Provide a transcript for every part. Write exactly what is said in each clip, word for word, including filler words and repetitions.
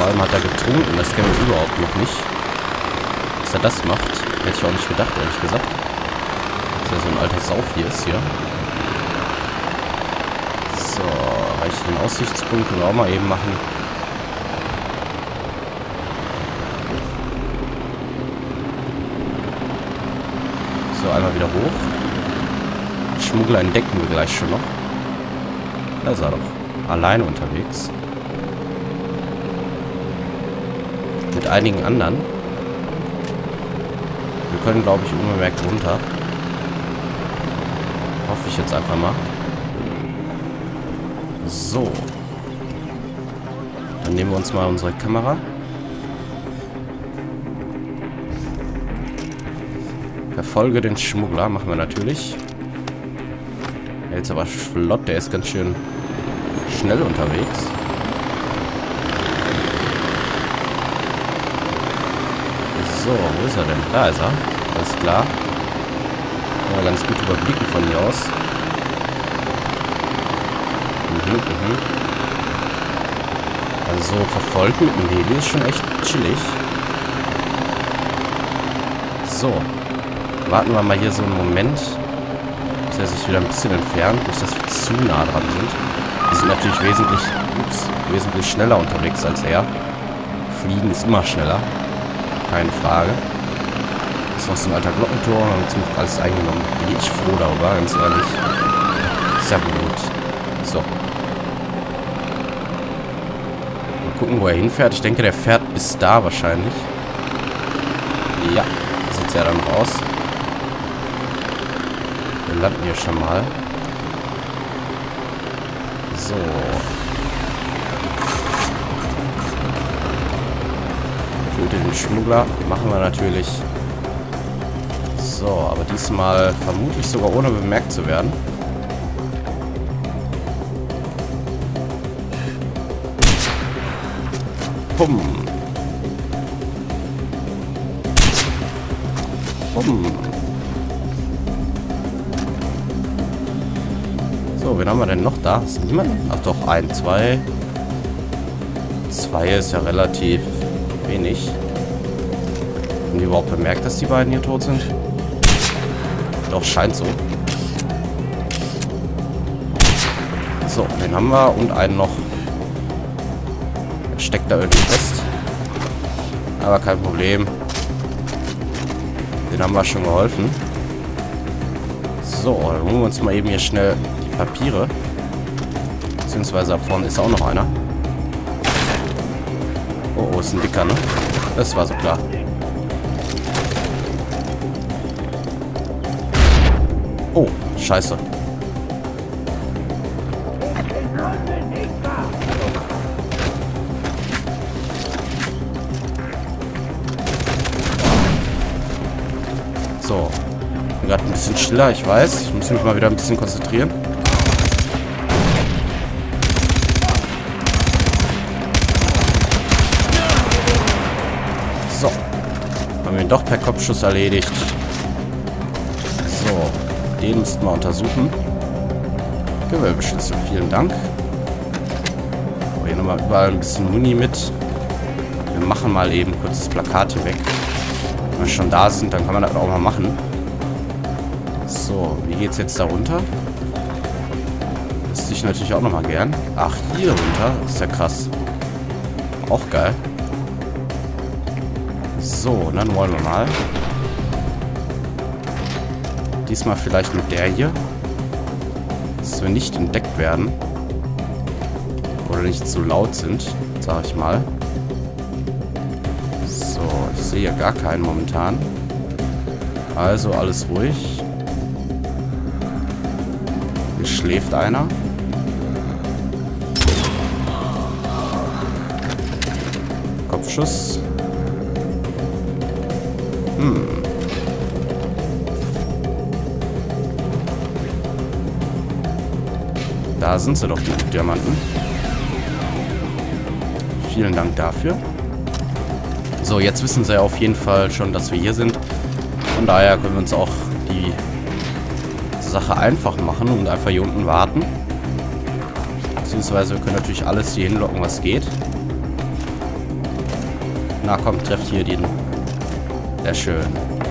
Vor allem hat er getrunken, das kennen wir überhaupt noch nicht. Dass er das macht, hätte ich auch nicht gedacht, ehrlich gesagt. Dass er so ein alter Sauf hier ist hier. So, reicht den Aussichtspunkt, können wir auch mal eben machen. So, einmal wieder hoch. Schmuggler entdecken wir gleich schon noch. Da ist er doch. Alleine unterwegs. Mit einigen anderen. Wir können, glaube ich, unbemerkt runter. Hoffe ich jetzt einfach mal. So. Dann nehmen wir uns mal unsere Kamera. Verfolge den Schmuggler. Machen wir natürlich. Er ist aber flott. Der ist ganz schön schnell unterwegs. So, wo ist er denn? Da ist er. Alles klar. Kann man ganz gut überblicken von hier aus. Mhm, mhm. Also verfolgt mit dem Heli ist schon echt chillig. So. Warten wir mal hier so einen Moment, bis er sich wieder ein bisschen entfernt. Nicht, dass wir zu nah dran sind. Wir sind natürlich wesentlich, ups, wesentlich schneller unterwegs als er. Fliegen ist immer schneller. Keine Frage. Das ist noch so ein alter Glockenturm. Wir haben ziemlich alles eingenommen. Bin ich froh darüber, ganz ehrlich. Sehr gut. So. Mal gucken, wo er hinfährt. Ich denke, der fährt bis da wahrscheinlich. Ja, sieht ja dann aus. Wir landen hier schon mal. So. Töte den Schmuggler. Machen wir natürlich. So, aber diesmal vermutlich sogar ohne bemerkt zu werden. Bumm. Bumm. So, wen haben wir denn noch da? Ist niemand? Ach doch, ein, zwei. Zwei ist ja relativ wenig. Haben die überhaupt bemerkt, dass die beiden hier tot sind? Doch, scheint so. So, den haben wir und einen noch. Der steckt da irgendwie fest. Aber kein Problem. Den haben wir schon geholfen. So, dann holen wir uns mal eben hier schnell die Papiere. Beziehungsweise da vorne ist auch noch einer. Oh, oh, ist ein dicker, ne? Das war so klar. Oh, scheiße. So. Bin gerade ein bisschen stiller, ich weiß. Ich muss mich mal wieder ein bisschen konzentrieren. So. Haben wir ihn doch per Kopfschuss erledigt. So. Den müssten wir untersuchen. Gewölbeschlüssel, vielen Dank. So, hier nochmal überall ein bisschen Muni mit. Wir machen mal eben kurz das Plakat hier weg. Wenn wir schon da sind, dann kann man das auch mal machen. So, wie geht's jetzt da runter? Das ich natürlich auch nochmal gern. Ach, hier runter. Ist ja krass. Auch geil. So, dann wollen wir mal. Diesmal vielleicht mit der hier. Dass wir nicht entdeckt werden. Oder nicht zu laut sind, sag ich mal. So, ich sehe ja gar keinen momentan. Also alles ruhig. Hier schläft einer. Kopfschuss. Hm. Da sind sie doch, die Diamanten. Vielen Dank dafür. So, jetzt wissen sie ja auf jeden Fall schon, dass wir hier sind. Von daher können wir uns auch die Sache einfach machen und einfach hier unten warten. Beziehungsweise wir können natürlich alles hier hinlocken, was geht. Na komm, trefft hier den. Sehr schön.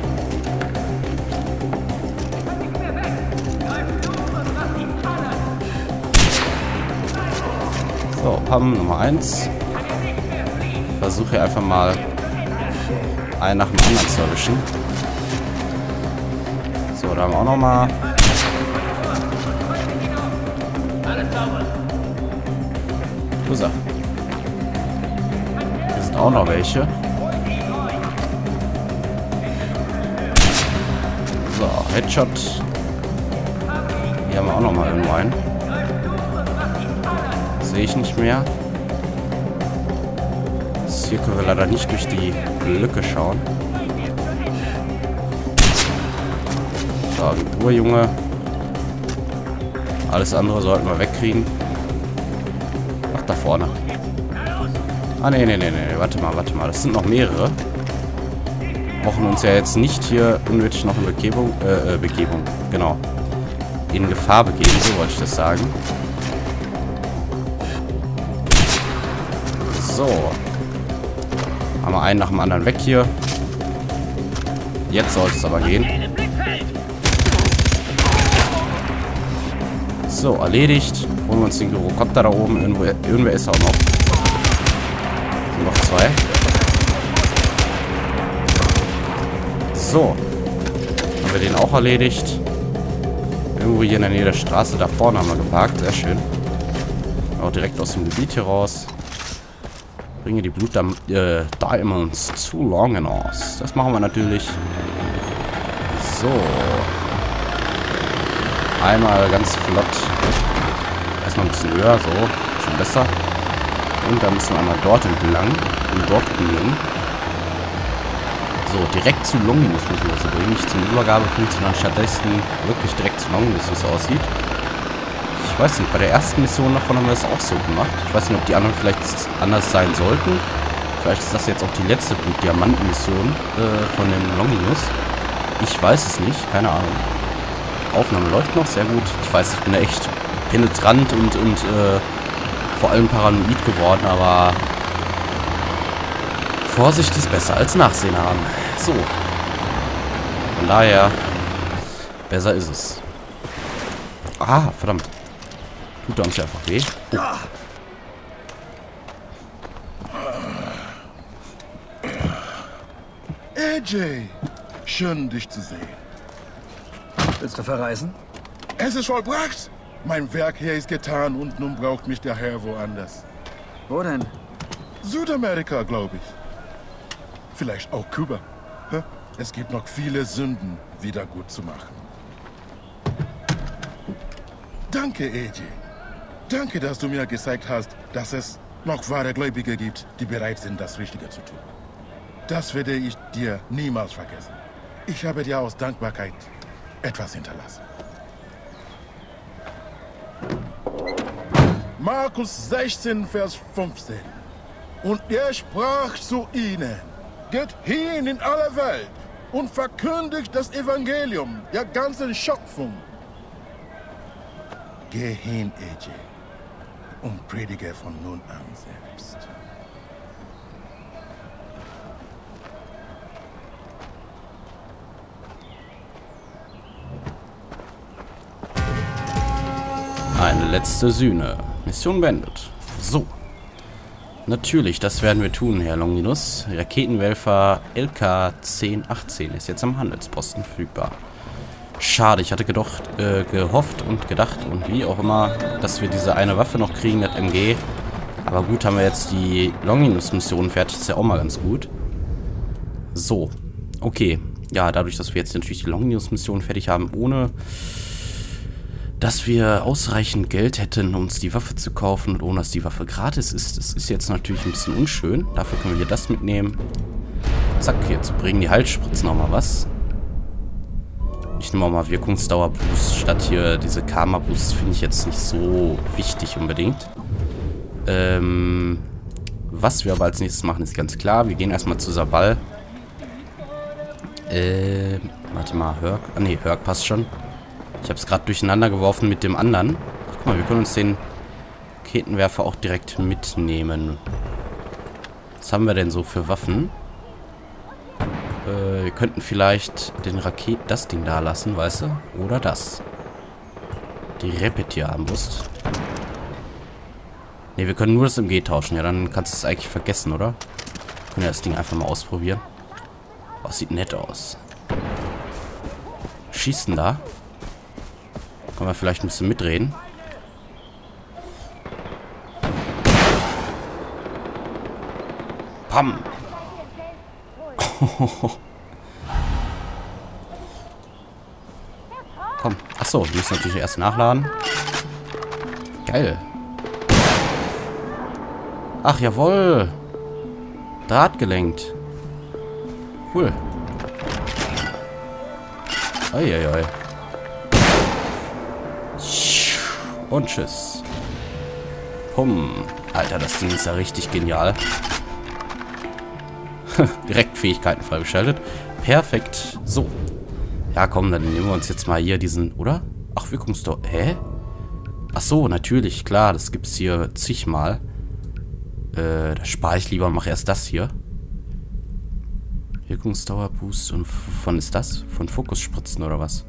So, Pam Nummer eins. Versuche einfach mal einen nach dem anderen zu erwischen. So, da haben wir auch noch mal. Wo ist er? Hier sind auch noch welche. So, Headshot. Hier haben wir auch noch mal irgendwo einen. Sehe ich nicht mehr. Das hier können wir leider nicht durch die Lücke schauen. So, Ruhe, Junge. Alles andere sollten wir wegkriegen. Ach, da vorne. Ah, nee, nee, nee, nee. Warte mal, warte mal. Das sind noch mehrere. Wir brauchen uns ja jetzt nicht hier unnötig noch in Begebung, äh, Begebung, genau. In Gefahr begeben, so wollte ich das sagen. So. Haben wir einen nach dem anderen weg hier. Jetzt sollte es aber gehen. So, erledigt. Holen wir uns den Gyrocopter da oben. Irgendwo, irgendwer ist auch noch. Und noch zwei. So. Haben wir den auch erledigt. Irgendwo hier in der Nähe der Straße. Da vorne haben wir geparkt. Sehr schön. Auch direkt aus dem Gebiet hier raus. Bringe die Blut äh, Diamonds zu Longinus. Das machen wir natürlich. So. Einmal ganz flott. Erstmal ein bisschen höher, so. Schon besser. Und dann müssen wir einmal dort entlang. Und dort nehmen. So, direkt zu Longinus müssen wir das bringen. Nicht zum Übergabepunkt, sondern stattdessen wirklich direkt zu Longinus, wie es aussieht. Ich weiß nicht, bei der ersten Mission davon haben wir das auch so gemacht. Ich weiß nicht, ob die anderen vielleicht anders sein sollten. Vielleicht ist das jetzt auch die letzte Blut-Diamanten-Mission äh, von dem Longinus. Ich weiß es nicht, keine Ahnung. Aufnahme läuft noch, sehr gut. Ich weiß, ich bin da echt penetrant und, und äh, vor allem paranoid geworden, aber Vorsicht ist besser als Nachsehen haben. So. Von daher, besser ist es. Ah, verdammt. Tut er uns ja einfach weh. Oh. A J, schön dich zu sehen. Willst du verreisen? Es ist vollbracht. Mein Werk hier ist getan und nun braucht mich der Herr woanders. Wo denn? Südamerika, glaube ich. Vielleicht auch Kuba. Hä? Es gibt noch viele Sünden wieder gut zu machen. Danke, A J. Danke, dass du mir gezeigt hast, dass es noch wahre Gläubige gibt, die bereit sind, das Richtige zu tun. Das werde ich dir niemals vergessen. Ich habe dir aus Dankbarkeit etwas hinterlassen. Markus sechzehn, Vers fünfzehn. Und er sprach zu ihnen: Geht hin in alle Welt und verkündigt das Evangelium der ganzen Schöpfung. Geh hin, A J, und predige von nun an selbst. Eine letzte Sühne. Mission beendet. So. Natürlich, das werden wir tun, Herr Longinus. Raketenwerfer L K zehn achtzehn ist jetzt am Handelsposten verfügbar. Schade, ich hatte gedacht, äh, gehofft und gedacht und wie auch immer, dass wir diese eine Waffe noch kriegen, das M G. Aber gut, haben wir jetzt die Longinus-Mission fertig, ist ja auch mal ganz gut. So, okay. Ja, dadurch, dass wir jetzt natürlich die Longinus-Mission fertig haben, ohne dass wir ausreichend Geld hätten, um uns die Waffe zu kaufen und ohne dass die Waffe gratis ist. Das ist jetzt natürlich ein bisschen unschön. Dafür können wir hier das mitnehmen. Zack, jetzt bringen die Heilspritzen nochmal was. Ich nehme auch mal Wirkungsdauer-Boost statt hier diese Karma-Boost. Finde ich jetzt nicht so wichtig unbedingt. Ähm, was wir aber als nächstes machen, ist ganz klar. Wir gehen erstmal zu Sabal. Äh, warte mal, Herc. Ah ne, Herc passt schon. Ich habe es gerade durcheinander geworfen mit dem anderen. Ach, guck mal, wir können uns den Raketenwerfer auch direkt mitnehmen. Was haben wir denn so für Waffen? Äh, wir könnten vielleicht den Raket... das Ding da lassen, weißt du? Oder das. Die Repetier-Armbrust. Ne, wir können nur das M G tauschen. Ja, dann kannst du es eigentlich vergessen, oder? Wir können ja das Ding einfach mal ausprobieren. Oh, sieht nett aus. Schießen da. Können wir vielleicht ein bisschen mitreden. Pam! Komm. Achso, wir müssen natürlich erst nachladen. Geil. Ach, jawohl. Draht gelenkt. Cool. Uiuiui. Und tschüss. Pum. Alter, das Ding ist ja richtig genial. Direkt Fähigkeiten freigeschaltet. Perfekt. So. Ja, komm, dann nehmen wir uns jetzt mal hier diesen... Oder? Ach, Wirkungsdauer... Hä? Ach so, natürlich. Klar, das gibt's hier zigmal. Äh, da spare ich lieber und mache erst das hier. Wirkungsdauer, Boost und... Von ist das? Von Fokusspritzen oder was?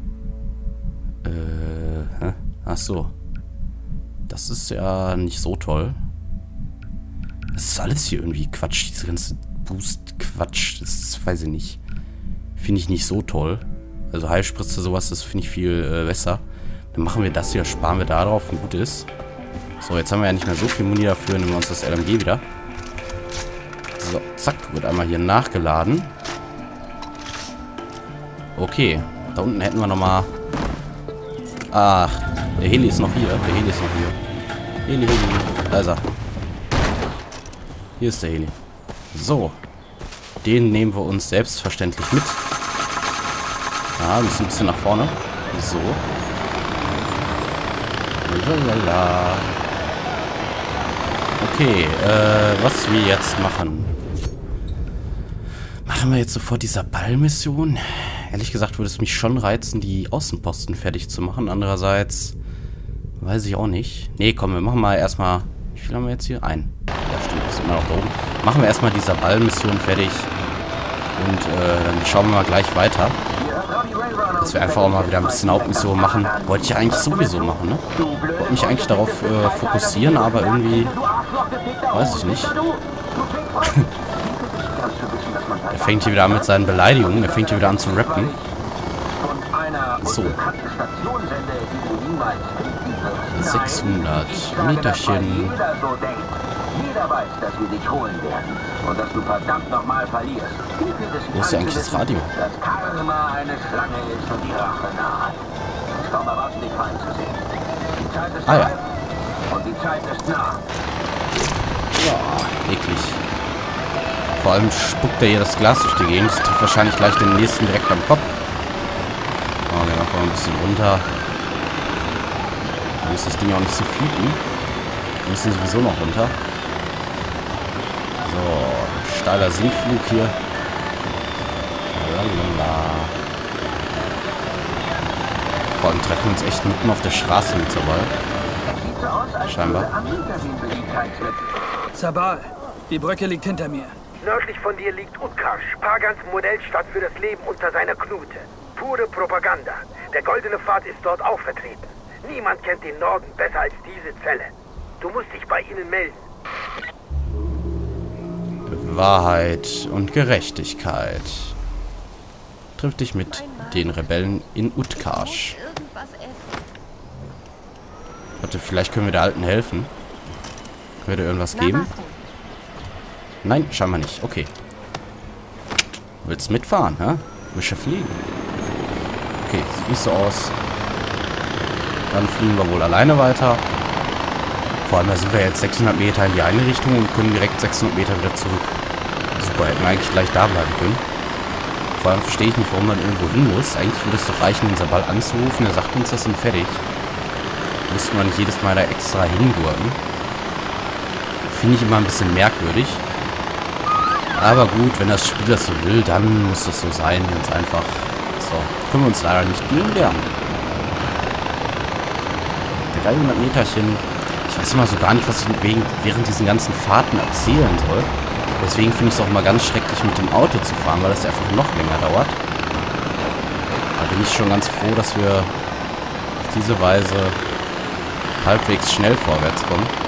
Äh, hä? Ach so. Das ist ja nicht so toll. Das ist alles hier irgendwie Quatsch. Diese ganze Boost-Quatsch. Das weiß ich nicht. Finde ich nicht so toll. Also Heilspritze, sowas, das finde ich viel äh, besser. Dann machen wir das hier, sparen wir da drauf und gut ist. So, jetzt haben wir ja nicht mehr so viel Muni dafür. Nehmen wir uns das L M G wieder. So, zack, wird einmal hier nachgeladen. Okay, da unten hätten wir nochmal... Ach, der Heli ist noch hier. Der Heli ist noch hier. Heli, Heli. Da ist er. Hier ist der Heli. So. Den nehmen wir uns selbstverständlich mit. Ja, müssen ein bisschen nach vorne. So. Lalala. Okay, äh, was wir jetzt machen. Machen wir jetzt sofort diese Ballmission? Ehrlich gesagt würde es mich schon reizen, die Außenposten fertig zu machen. Andererseits weiß ich auch nicht. Nee, komm, wir machen mal erstmal... Wie viel haben wir jetzt hier? Ein. Ja, stimmt, das ist immer noch da oben. Machen wir erstmal diese Ballmission fertig. Und äh, dann schauen wir mal gleich weiter. Dass wir einfach auch mal wieder ein bisschen Hauptmission machen. Wollte ich ja eigentlich sowieso machen, ne? Wollte mich eigentlich darauf äh, fokussieren, aber irgendwie... Weiß ich nicht. Er fängt hier wieder an mit seinen Beleidigungen. Er fängt hier wieder an zu rappen. So. sechshundert Meterchen. Jeder weiß, dass wir dich holen werden und dass du verdammt nochmal verlierst. Wo ist ja eigentlich das Radio? Dass Karma eine Schlange ist und die Rache nahe. Ich komme erwarten, dich fallen zu sehen. Die Zeit ist ah, ja. und die Zeit ist nah. Ja, eklig. Vor allem spuckt er hier das Glas durch die Gegend. Das trifft wahrscheinlich gleich den nächsten direkt am Kopf. Oh, wir machen mal ein bisschen runter. Dann muss das Ding auch nicht so fliegen. Wir müssen sowieso noch runter. So, steiler Sinkflug hier. Lalala. Vor allem treffen wir uns echt mitten auf der Straße mit Zabal. Scheinbar. Zabal, die Brücke liegt hinter mir. Nördlich von dir liegt Utkarsh, Pagans Modellstadt für das Leben unter seiner Knute. Pure Propaganda. Der Goldene Pfad ist dort auch vertreten. Niemand kennt den Norden besser als diese Zelle. Du musst dich bei ihnen melden. Wahrheit und Gerechtigkeit. Triff dich mit den Rebellen in Utkarsh. Warte, vielleicht können wir der Alten helfen. Können wir dir irgendwas geben? Nein, scheinbar nicht. Okay. Willst mitfahren, hä? Willst du fliegen? Okay, sieht nicht so aus. Dann fliegen wir wohl alleine weiter. Vor allem, da sind wir jetzt sechshundert Meter in die eine Richtung und können direkt sechshundert Meter wieder zurück. Super, hätten wir eigentlich gleich da bleiben können. Vor allem verstehe ich nicht, warum man irgendwo hin muss. Eigentlich würde es doch reichen, den Zabal anzurufen. Er sagt uns das und fertig. Müssten wir nicht jedes Mal da extra hingurken. Finde ich immer ein bisschen merkwürdig. Aber gut, wenn das Spiel das so will, dann muss das so sein. Ganz einfach. So, können wir uns leider nicht gegen lernen. dreihundert Meterchen. Ich weiß immer so gar nicht, was ich wegen, während diesen ganzen Fahrten erzählen soll. Deswegen finde ich es auch mal ganz schrecklich, mit dem Auto zu fahren, weil das einfach noch länger dauert. Da bin ich schon ganz froh, dass wir auf diese Weise halbwegs schnell vorwärts kommen.